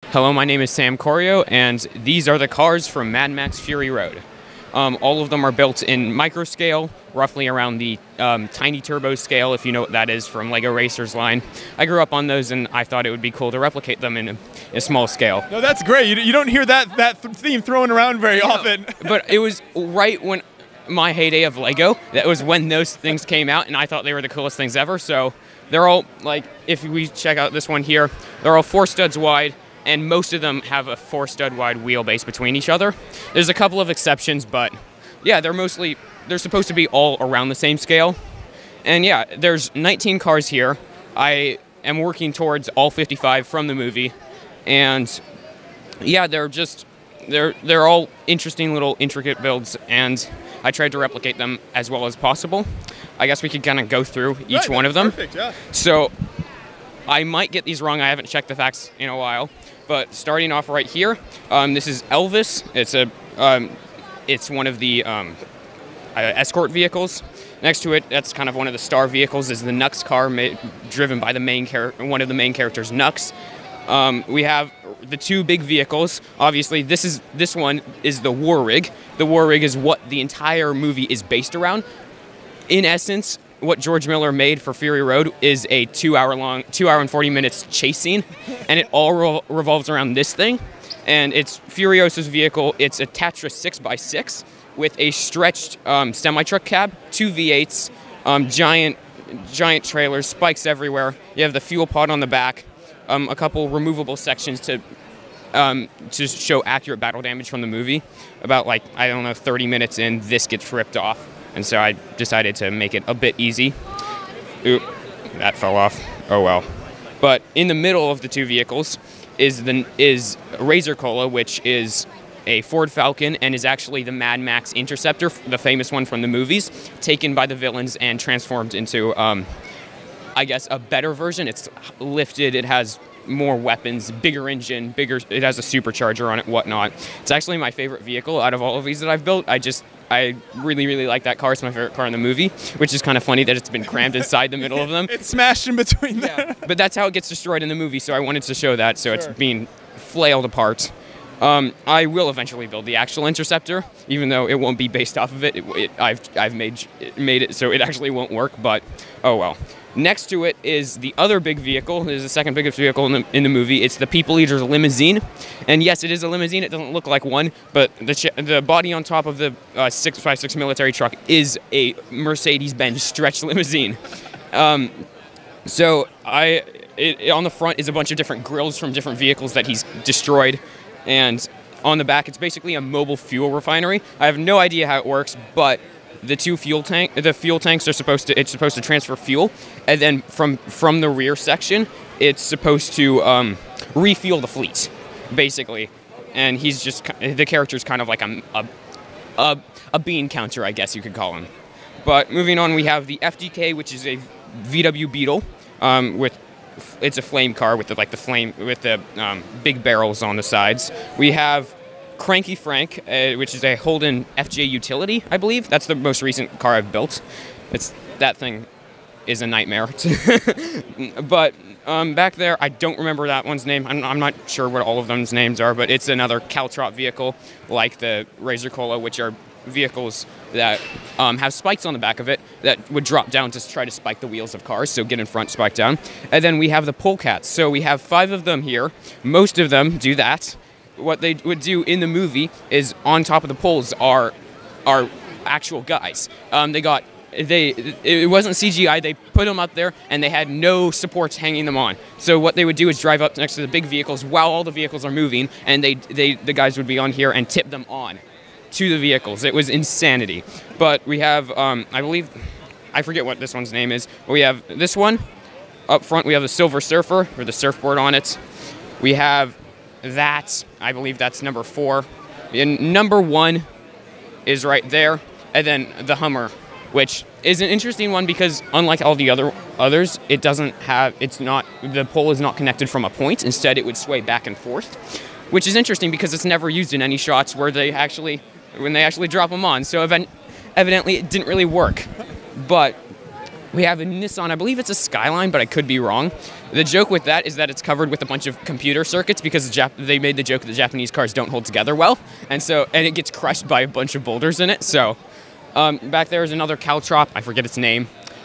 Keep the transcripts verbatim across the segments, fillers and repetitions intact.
Hello, my name is Sam Corio, and these are the cars from Mad Max Fury Road. Um, all of them are built in micro scale, roughly around the um, tiny turbo scale, if you know what that is, from Lego Racers line. I grew up on those, and I thought it would be cool to replicate them in a, a small scale. No, that's great. You, you don't hear that, that th theme thrown around very often. But it was right when my heyday of Lego, that was when those things came out, and I thought they were the coolest things ever. So they're all, like, if we check out this one here, they're all four studs wide, and most of them have a four stud wide wheelbase between each other. There's a couple of exceptions, but yeah, they're mostly, they're supposed to be all around the same scale. And yeah, there's nineteen cars here. I am working towards all fifty-five from the movie, and yeah, they're just, they're, they're all interesting little intricate builds, and I tried to replicate them as well as possible. I guess we could kind of go through each Right, one of them. Perfect, yeah. So I might get these wrong. I haven't checked the facts in a while. But starting off right here, um, this is Elvis. It's a, um, it's one of the um, uh, escort vehicles. Next to it, that's kind of one of the star vehicles, is the Nux car, ma driven by the main char one of the main characters, Nux. Um, we have the two big vehicles. Obviously, this is this one is the War Rig. The War Rig is what the entire movie is based around. In essence, what George Miller made for Fury Road is a two-hour long, two hour and forty minutes chase scene, and it all re revolves around this thing. And it's Furiosa's vehicle. It's a Tatra six by six with a stretched um, semi-truck cab, two V eights, um, giant, giant trailers, spikes everywhere. You have the fuel pod on the back, um, a couple removable sections to um, to show accurate battle damage from the movie. About like I don't know, thirty minutes in, this gets ripped off. And so I decided to make it a bit easy. Oop, that fell off. Oh well. But in the middle of the two vehicles is the is Razor Cola, which is a Ford Falcon and is actually the Mad Max Interceptor, the famous one from the movies, taken by the villains and transformed into, um, I guess, a better version. It's lifted. It has more weapons, bigger engine, bigger. It has a supercharger on it, whatnot. It's actually my favorite vehicle out of all of these that I've built. I just I really, really like that car. It's my favorite car in the movie, which is kind of funny that it's been crammed inside the middle of them. It's smashed in between them. Yeah. But that's how it gets destroyed in the movie, so I wanted to show that, so Sure. it's being flailed apart. Um, I will eventually build the actual Interceptor, even though it won't be based off of it. it, it I've, I've made, it made it so it actually won't work, but oh well. Next to it is the other big vehicle. It is the second biggest vehicle in the, in the movie. It's the People Eater's limousine. And yes, it is a limousine. It doesn't look like one, but the, ch the body on top of the uh, six five six military truck is a Mercedes-Benz stretch limousine. Um, so I, it, it, on the front is a bunch of different grills from different vehicles that he's destroyed. And on the back, it's basically a mobile fuel refinery. I have no idea how it works, but the two fuel tank, the fuel tanks are supposed to, it's supposed to transfer fuel, and then from from the rear section, it's supposed to um, refuel the fleet, basically. And he's just, the character's kind of like a, a, a, a bean counter, I guess you could call him. But moving on, we have the F D K, which is a V W Beetle, um, with, it's a flame car with the, like the flame, with the um, big barrels on the sides. We have Cranky Frank, uh, which is a Holden F J utility, I believe. That's the most recent car I've built. It's that thing is a nightmare. But um, back there, I don't remember that one's name. I'm, I'm not sure what all of them's names are, but it's another Caltrop vehicle, like the Razor Cola, which are vehicles that um, have spikes on the back of it that would drop down to try to spike the wheels of cars, so get in front, spike down. And then we have the Polecats. So we have five of them here. Most of them do that. What they would do in the movie is on top of the poles are are actual guys. Um, they got they it wasn't C G I. They put them up there and they had no supports hanging them on. So what they would do is drive up next to the big vehicles while all the vehicles are moving, and they they the guys would be on here and tip them on to the vehicles. It was insanity. But we have um, I believe I forget what this one's name is. But we have this one up front. We have the Silver Surfer with the surfboard on it. We have that, I believe that's number four. And number one is right there. And then the Hummer, which is an interesting one because unlike all the other others, it doesn't have, it's not, the pole is not connected from a point. Instead, it would sway back and forth, which is interesting because it's never used in any shots where they actually, when they actually drop them on. So event, evidently it didn't really work. But We have a Nissan, I believe it's a Skyline, but I could be wrong. The joke with that is that it's covered with a bunch of computer circuits because the Jap they made the joke that the Japanese cars don't hold together well, and so and it gets crushed by a bunch of boulders in it. So um, back there is another Caltrop, I forget its name.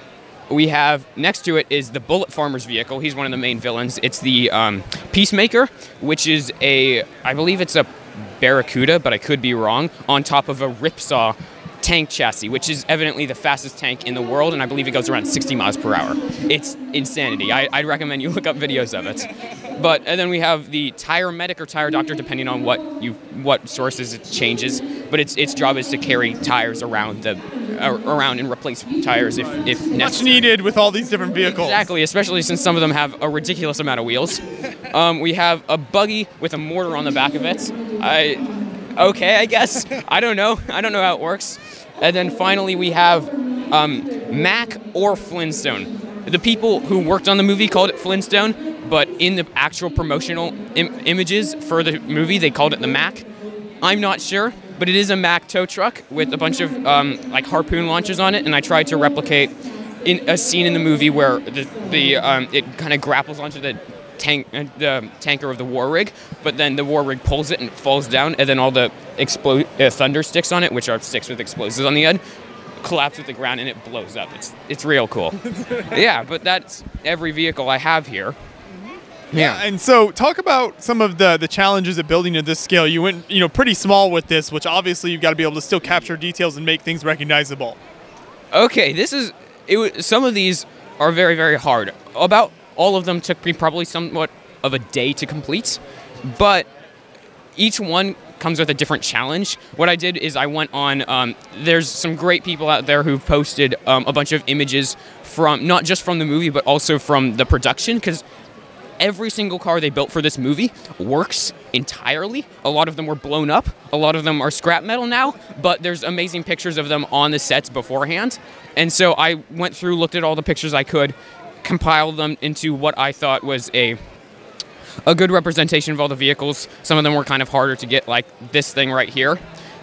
We have, next to it is the Bullet Farmer's vehicle. He's one of the main villains. It's the um, Peacemaker, which is a, I believe it's a Barracuda, but I could be wrong, on top of a Ripsaw tank chassis, which is evidently the fastest tank in the world, and I believe it goes around sixty miles per hour. It's insanity. I, I'd recommend you look up videos of it. But, and then we have the Tire Medic or Tire Doctor, depending on what you what sources it changes. But its its job is to carry tires around the uh, around and replace tires if if necessary. Much needed with all these different vehicles. Exactly, especially since some of them have a ridiculous amount of wheels. Um, we have a buggy with a mortar on the back of it. I okay, I guess. I don't know. I don't know how it works. And then finally we have um, Mack or Flintstone. The people who worked on the movie called it Flintstone, but in the actual promotional im images for the movie, they called it the Mack. I'm not sure, but it is a Mack tow truck with a bunch of um, like harpoon launchers on it, and I tried to replicate in a scene in the movie where the, the um, it kind of grapples onto the tank, uh, the tanker of the war rig, but then the war rig pulls it and it falls down, and then all the explo uh, thunder sticks on it, which are sticks with explosives on the end, collapse with the ground and it blows up. It's it's real cool. Yeah, but that's every vehicle I have here. Yeah. yeah, and so talk about some of the the challenges of building at this scale. You went, you know, pretty small with this, which obviously you've got to be able to still capture details and make things recognizable. Okay, this is it. Some of these are very very hard. About all of them took me probably somewhat of a day to complete, but each one comes with a different challenge. What I did is I went on, um, there's some great people out there who've posted um, a bunch of images from, not just from the movie, but also from the production, because every single car they built for this movie works entirely. A lot of them were blown up. A lot of them are scrap metal now, but there's amazing pictures of them on the sets beforehand. And so I went through, looked at all the pictures I could, compiled them into what I thought was a a good representation of all the vehicles. Some of them were kind of harder to get, like this thing right here.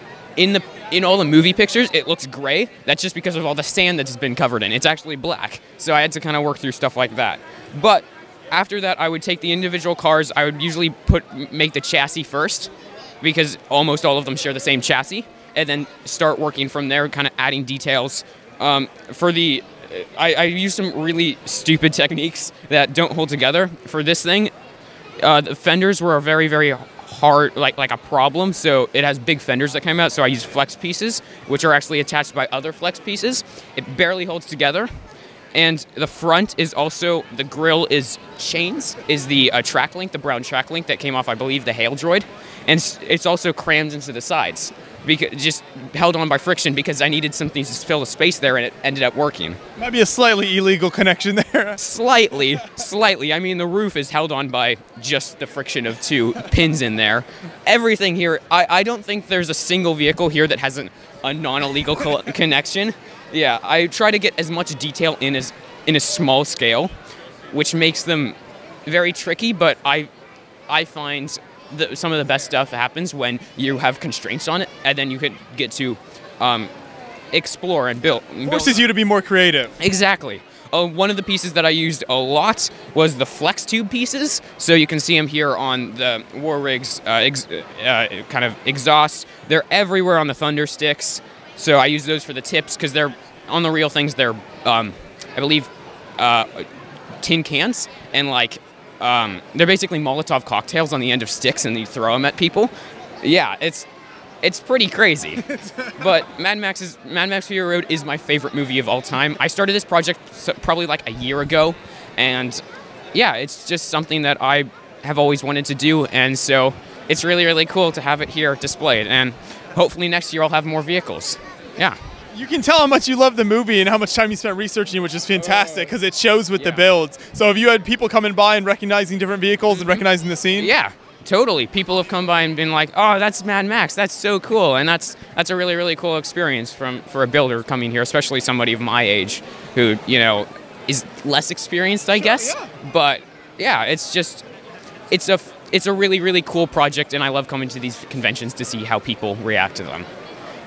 In the in all the movie pictures, it looks gray. That's just because of all the sand that's been covered in. It's actually black. So I had to kind of work through stuff like that. But after that, I would take the individual cars. I would usually put make the chassis first, because almost all of them share the same chassis, and then start working from there, kind of adding details. Um, for the I, I use some really stupid techniques that don't hold together. For this thing, uh, the fenders were a very, very hard, like like a problem. So it has big fenders that came out. So I use flex pieces, which are actually attached by other flex pieces. It barely holds together. And the front is also, the grille is chains, is the uh, track link, the brown track link that came off, I believe, the Hail Droid. And it's also crammed into the sides, because just held on by friction, because I needed something to fill the space there, and it ended up working. Might be a slightly illegal connection there. Slightly, slightly. I mean, the roof is held on by just the friction of two pins in there. Everything here, I, I don't think there's a single vehicle here that has an, a non-illegal co connection. Yeah, I try to get as much detail in as in a small scale, which makes them very tricky, but I I find that some of the best stuff happens when you have constraints on it, and then you can get to um, explore and build. build. Forces you to be more creative. Exactly. Uh, one of the pieces that I used a lot was the flex tube pieces. So you can see them here on the War Rig's uh, ex uh, kind of exhausts. They're everywhere on the Thunder sticks. So I use those for the tips, because they're, on the real things, they're, um, I believe, uh, tin cans, and like, um, they're basically Molotov cocktails on the end of sticks, and you throw them at people. Yeah, it's it's pretty crazy. But Mad Max is Mad Max Fury Road is my favorite movie of all time. I started this project probably like a year ago, and yeah, it's just something that I have always wanted to do, and so it's really, really cool to have it here displayed, and hopefully next year I'll have more vehicles. Yeah. You can tell how much you love the movie and how much time you spent researching it, which is fantastic, because it shows with yeah. the builds. So have you had people coming by and recognizing different vehicles and recognizing the scene? Yeah, totally. People have come by and been like, oh, that's Mad Max. That's so cool. And that's that's a really, really cool experience from for a builder coming here, especially somebody of my age who, you know, is less experienced, I guess. Yeah. But yeah, it's just, it's a, it's a really, really cool project, and I love coming to these conventions to see how people react to them.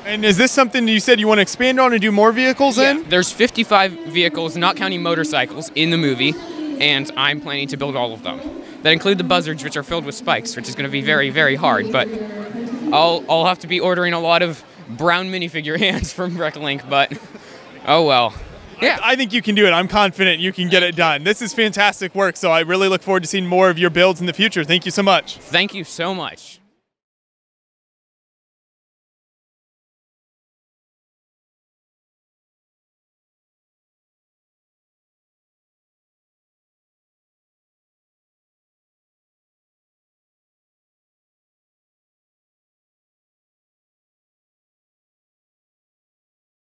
And is this something you said you want to expand on and do more vehicles yeah, in? There's fifty-five vehicles, not counting motorcycles, in the movie, and I'm planning to build all of them. That include the buzzards, which are filled with spikes, which is going to be very, very hard, but I'll, I'll have to be ordering a lot of brown minifigure hands from Reclink, but oh well. Yeah. I, I think you can do it. I'm confident you can get it done. This is fantastic work, so I really look forward to seeing more of your builds in the future. Thank you so much. Thank you so much.